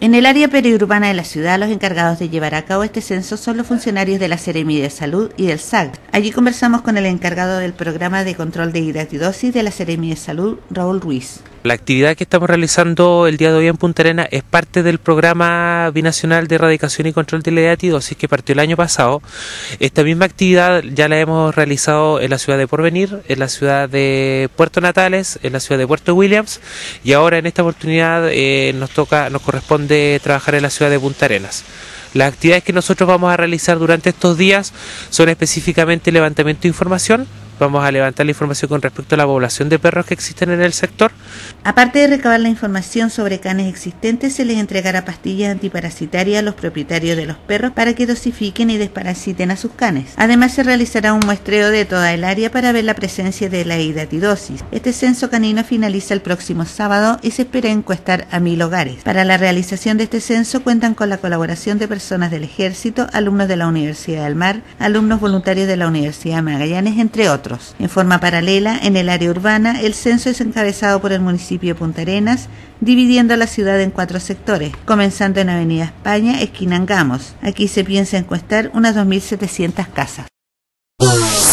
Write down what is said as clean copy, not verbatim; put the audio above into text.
En el área periurbana de la ciudad, los encargados de llevar a cabo este censo son los funcionarios de la Seremi de Salud y del SAG. Allí conversamos con el encargado del programa de control de hidratidosis de la Seremi de Salud, Raúl Ruiz. La actividad que estamos realizando el día de hoy en Punta Arenas es parte del programa binacional de erradicación y control de la hidratidosis que partió el año pasado. Esta misma actividad ya la hemos realizado en la ciudad de Porvenir, en la ciudad de Puerto Natales, en la ciudad de Puerto Williams, y ahora en esta oportunidad nos corresponde trabajar en la ciudad de Punta Arenas. Las actividades que nosotros vamos a realizar durante estos días son específicamente levantamiento de información. Vamos a levantar la información con respecto a la población de perros que existen en el sector. Aparte de recabar la información sobre canes existentes, se les entregará pastillas antiparasitarias a los propietarios de los perros para que dosifiquen y desparasiten a sus canes. Además, se realizará un muestreo de toda el área para ver la presencia de la hidratidosis. Este censo canino finaliza el próximo sábado y se espera encuestar a 1000 hogares. Para la realización de este censo cuentan con la colaboración de personas del Ejército, alumnos de la Universidad del Mar, alumnos voluntarios de la Universidad de Magallanes, entre otros. En forma paralela, en el área urbana, el censo es encabezado por el municipio de Punta Arenas, dividiendo la ciudad en 4 sectores, comenzando en Avenida España, esquina Angamos. Aquí se piensa encuestar unas 2700 casas.